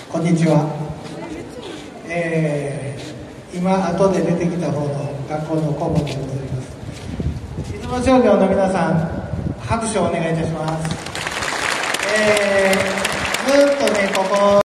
こんにちは。今後で出てきた方の学校の顧問でございます。出雲商業の皆さん、拍手をお願いいたします。ずっとね、ここ